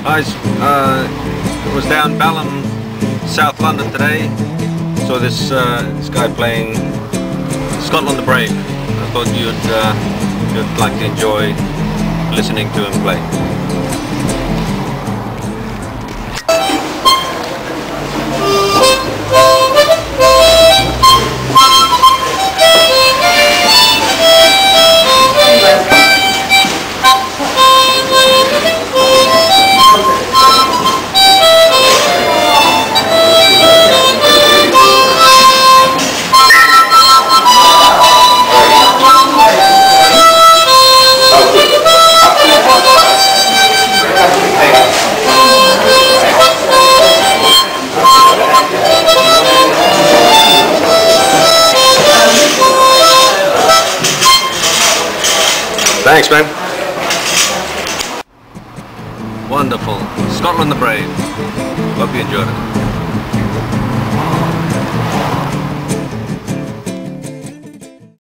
I was down Balham, South London today. Saw this guy playing Scotland the Brave. I thought you'd like to enjoy listening to him play. Thanks, man. Wonderful. Scotland the Brave. Hope you enjoyed it.